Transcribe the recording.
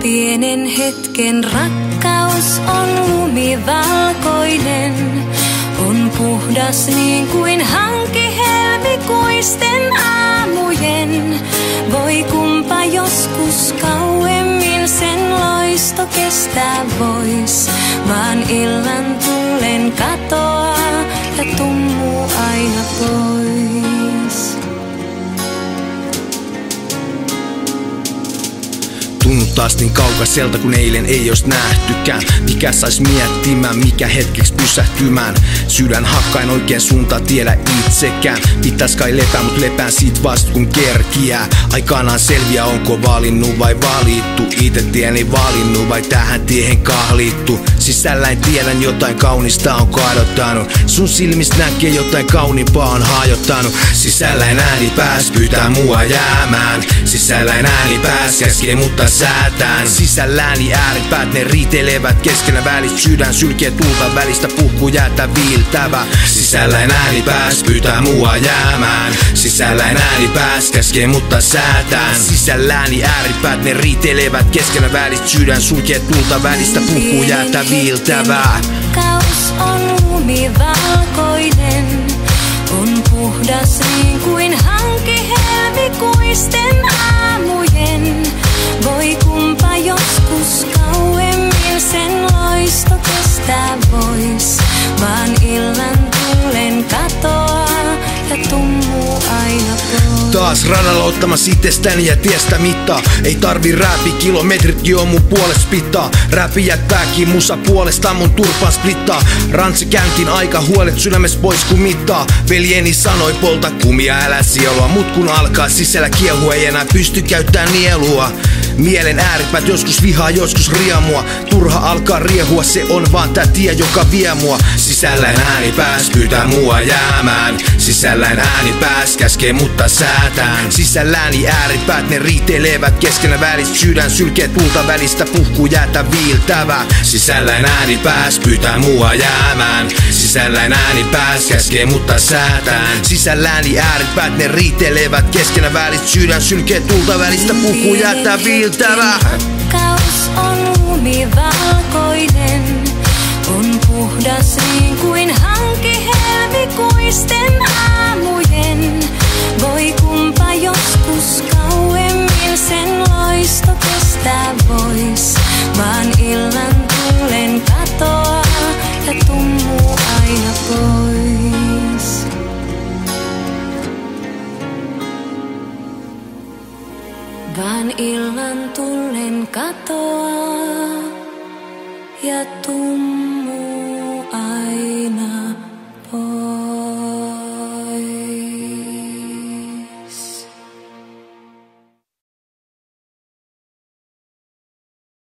Pienen hetken rakkaus on lumivalkoinen, on puhdas niin kuin hanki helmikuisten aamujen. Voi kumpa joskus kauemmin sen loisto kestää vois, vaan illan tullen katoaa ja tummuu aina pois. Tunnu taas niin kaukaiselta kun eilen ei ois nähtykään. Mikä sais miettimään, mikä hetkeksi pysähtymään. Sydän hakkain oikein suuntaan tiedä itsekään. Pitäis kai lepää, mut lepään sit vasta kun kerkiää. Aikanaan selviä onko valinnut vai valittu. Ite tieni valinnut vai tähän tiehen kahlittu. Sisälläin tiedän jotain kaunista on kadottanut. Sun silmistä näkee jotain kauniimpaa on hajottanut. Sisälläin ääni pääs pyytää mua jäämään. Sisälläin ääni pääs käskee mutta säätään. Sisälläni ääripäät ne riitelevät keskellä välit. Sydän sylkee tulta välistä puhku jäätä viiltävä. Sisälläin ääni pääs pyytää mua jäämään. Sisälläin ääni pääs käskee mutta säätään. Sisälläni ääripäät ne riitelevät keskellä välit. Sydän sulkee tulta välistä puhku jäätä viiltävä. Rakkaus on lumivalkoinen, on puhdas niin kuin hanki helmikuisten aamujen. Voi kumpa joskus kauemmin sen loisto kestää vois, vaan illan tullen katoaa ja tummuu aina pois. Taas radalla ottamassa itsestäni ja tiestä mittaa. Ei tarvi räpi, kilometritkin on mun puolesta pittaa. Räpi jättääkin musa puolestaan mun turpaan splittaa. Rantsi käyntiin aika huolet sydämessä pois kun mittaa. Veljeni sanoi polta kumia älä sielua. Mut kun alkaa sisällä kiehua ei enää pysty käyttää nielua. Mielen ääripäät joskus vihaa, joskus riemua. Turha alkaa riehua, se on vaan tää tie, joka vie mua. Sisälläin ääni pääs pyytää mua jäämään. Sisälläin ääni pääs käskee mutta säätään. Sisälläni ääripäät ne riitelevät keskellä välit. Sydän sylkee tulta välistä puhku jäätä viiltävä. Sisälläin ääni pääs pyytää mua jäämään. Sisälläin ääni pääs käskee mutta säätään. Sisälläni ääripäät ne riitelevät keskellä välit. Sydän sylkee tulta välistä puhku jäätä viiltävä. Rakkaus on lumivalkoinen, on puhdas niin kuin hanki helmikuisten aamujen. Voi kumpa joskus kauemmin sen loisto kestää vois, vaan illan tullen katoaa ja tummuu aina pois. Vaan illan tullen katoaa ja tummuu.